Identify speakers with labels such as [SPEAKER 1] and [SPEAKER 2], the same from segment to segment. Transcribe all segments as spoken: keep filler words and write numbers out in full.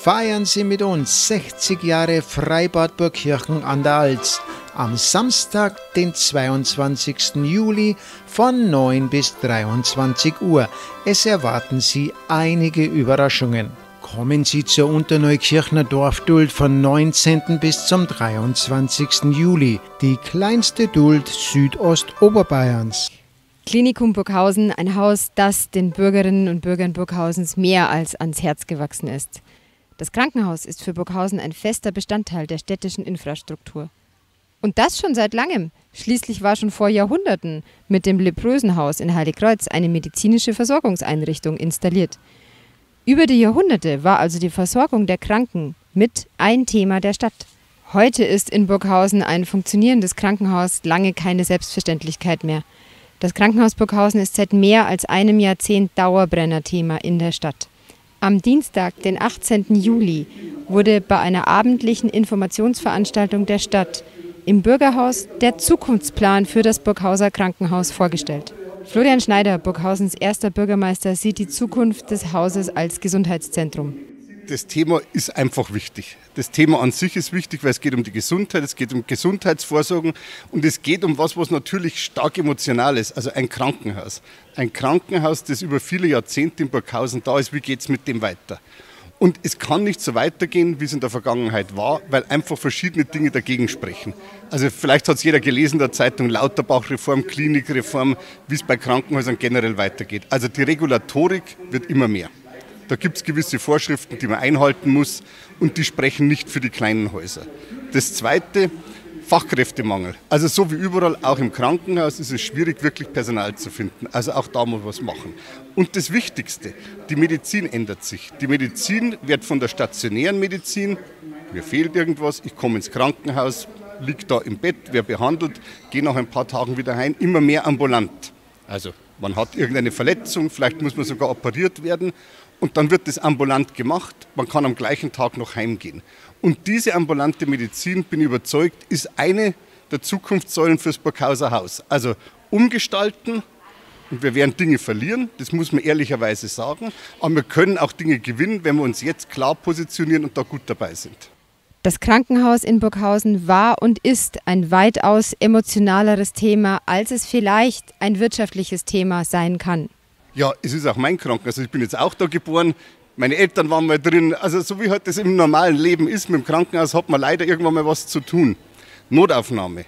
[SPEAKER 1] Feiern Sie mit uns sechzig Jahre Freibad Burgkirchen an der Alz am Samstag, den zweiundzwanzigsten Juli von neun bis dreiundzwanzig Uhr. Es erwarten Sie einige Überraschungen. Kommen Sie zur Unterneukirchner Dorfduld von neunzehnten bis zum dreiundzwanzigsten Juli, die kleinste Duld Südostoberbayerns.
[SPEAKER 2] Klinikum Burghausen, ein Haus, das den Bürgerinnen und Bürgern Burghausens mehr als ans Herz gewachsen ist. Das Krankenhaus ist für Burghausen ein fester Bestandteil der städtischen Infrastruktur. Und das schon seit langem. Schließlich war schon vor Jahrhunderten mit dem Leprösenhaus in Heiligkreuz eine medizinische Versorgungseinrichtung installiert. Über die Jahrhunderte war also die Versorgung der Kranken mit ein Thema der Stadt. Heute ist in Burghausen ein funktionierendes Krankenhaus lange keine Selbstverständlichkeit mehr. Das Krankenhaus Burghausen ist seit mehr als einem Jahrzehnt Dauerbrenner-Thema in der Stadt. Am Dienstag, den achtzehnten Juli, wurde bei einer abendlichen Informationsveranstaltung der Stadt im Bürgerhaus der Zukunftsplan für das Burghauser Krankenhaus vorgestellt. Florian Schneider, Burghausens erster Bürgermeister, sieht die Zukunft des Hauses als Gesundheitszentrum.
[SPEAKER 3] Das Thema ist einfach wichtig. Das Thema an sich ist wichtig, weil es geht um die Gesundheit, es geht um Gesundheitsvorsorgen und es geht um was, was natürlich stark emotional ist, also ein Krankenhaus. Ein Krankenhaus, das über viele Jahrzehnte in Burghausen da ist, wie geht es mit dem weiter? Und es kann nicht so weitergehen, wie es in der Vergangenheit war, weil einfach verschiedene Dinge dagegen sprechen. Also vielleicht hat es jeder gelesen in der Zeitung, Lauterbach-Reform, Klinikreform, wie es bei Krankenhäusern generell weitergeht. Also die Regulatorik wird immer mehr. Da gibt es gewisse Vorschriften, die man einhalten muss und die sprechen nicht für die kleinen Häuser. Das Zweite, Fachkräftemangel. Also so wie überall, auch im Krankenhaus ist es schwierig, wirklich Personal zu finden. Also auch da muss man was machen. Und das Wichtigste, die Medizin ändert sich. Die Medizin wird von der stationären Medizin, mir fehlt irgendwas, ich komme ins Krankenhaus, liege da im Bett, werde behandelt, gehe nach ein paar Tagen wieder heim, immer mehr ambulant. Also man hat irgendeine Verletzung, vielleicht muss man sogar operiert werden. Und dann wird das ambulant gemacht, man kann am gleichen Tag noch heimgehen. Und diese ambulante Medizin, bin ich überzeugt, ist eine der Zukunftssäulen fürs Burghauser Haus. Also umgestalten, und wir werden Dinge verlieren, das muss man ehrlicherweise sagen. Aber wir können auch Dinge gewinnen, wenn wir uns jetzt klar positionieren und da gut dabei sind.
[SPEAKER 2] Das Krankenhaus in Burghausen war und ist ein weitaus emotionaleres Thema, als es vielleicht ein wirtschaftliches Thema sein kann.
[SPEAKER 3] Ja, es ist auch mein Krankenhaus. Also ich bin jetzt auch da geboren. Meine Eltern waren mal drin. Also so wie halt das im normalen Leben ist, mit dem Krankenhaus hat man leider irgendwann mal was zu tun. Notaufnahme.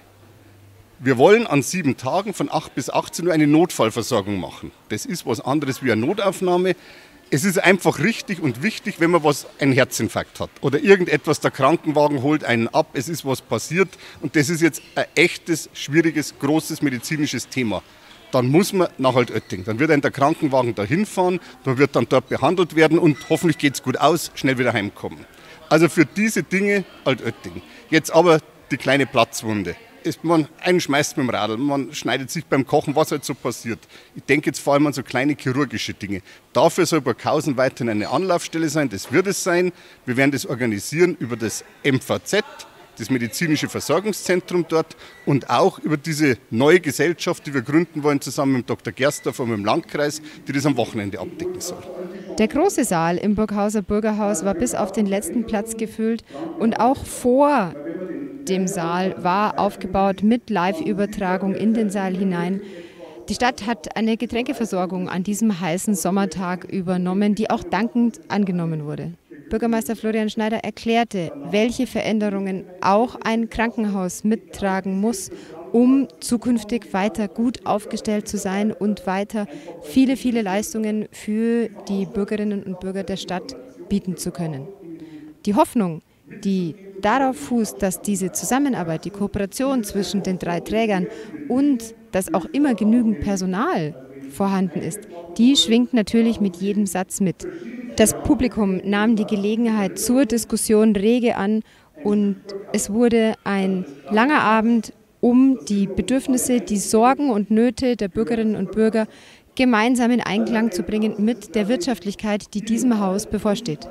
[SPEAKER 3] Wir wollen an sieben Tagen von acht bis achtzehn Uhr eine Notfallversorgung machen. Das ist was anderes wie eine Notaufnahme. Es ist einfach richtig und wichtig, wenn man was, einen Herzinfarkt hat oder irgendetwas, der Krankenwagen holt einen ab, es ist was passiert und das ist jetzt ein echtes, schwieriges, großes medizinisches Thema. Dann muss man nach Altötting. Dann wird ein der Krankenwagen dahin fahren, da wird dann dort behandelt werden und hoffentlich geht es gut aus, schnell wieder heimkommen. Also für diese Dinge Altötting. Jetzt aber die kleine Platzwunde. Ist man einschmeißt mit dem Radl, man schneidet sich beim Kochen, was halt so passiert. Ich denke jetzt vor allem an so kleine chirurgische Dinge. Dafür soll Burghausen weiterhin eine Anlaufstelle sein, das wird es sein. Wir werden das organisieren über das M V Z, das medizinische Versorgungszentrum dort und auch über diese neue Gesellschaft, die wir gründen wollen, zusammen mit Doktor Gersdorf und mit dem Landkreis, die das am Wochenende abdecken soll.
[SPEAKER 2] Der große Saal im Burghauser Bürgerhaus war bis auf den letzten Platz gefüllt und auch vor dem Saal war aufgebaut mit Live-Übertragung in den Saal hinein. Die Stadt hat eine Getränkeversorgung an diesem heißen Sommertag übernommen, die auch dankend angenommen wurde. Bürgermeister Florian Schneider erklärte, welche Veränderungen auch ein Krankenhaus mittragen muss, um zukünftig weiter gut aufgestellt zu sein und weiter viele, viele Leistungen für die Bürgerinnen und Bürger der Stadt bieten zu können. Die Hoffnung, die darauf fußt, dass diese Zusammenarbeit, die Kooperation zwischen den drei Trägern und dass auch immer genügend Personal vorhanden ist, die schwingt natürlich mit jedem Satz mit. Das Publikum nahm die Gelegenheit zur Diskussion rege an und es wurde ein langer Abend, um die Bedürfnisse, die Sorgen und Nöte der Bürgerinnen und Bürger gemeinsam in Einklang zu bringen mit der Wirtschaftlichkeit, die diesem Haus bevorsteht.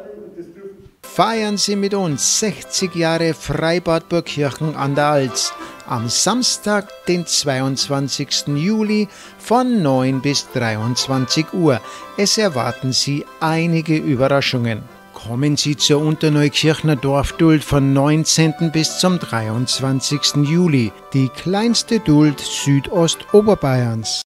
[SPEAKER 1] Feiern Sie mit uns sechzig Jahre Freibad Burgkirchen an der Alz am Samstag, den zweiundzwanzigsten Juli von neun bis dreiundzwanzig Uhr. Es erwarten Sie einige Überraschungen. Kommen Sie zur Unterneukirchner Dorfduld von neunzehnten bis zum dreiundzwanzigsten Juli, die kleinste Duld Südostoberbayerns.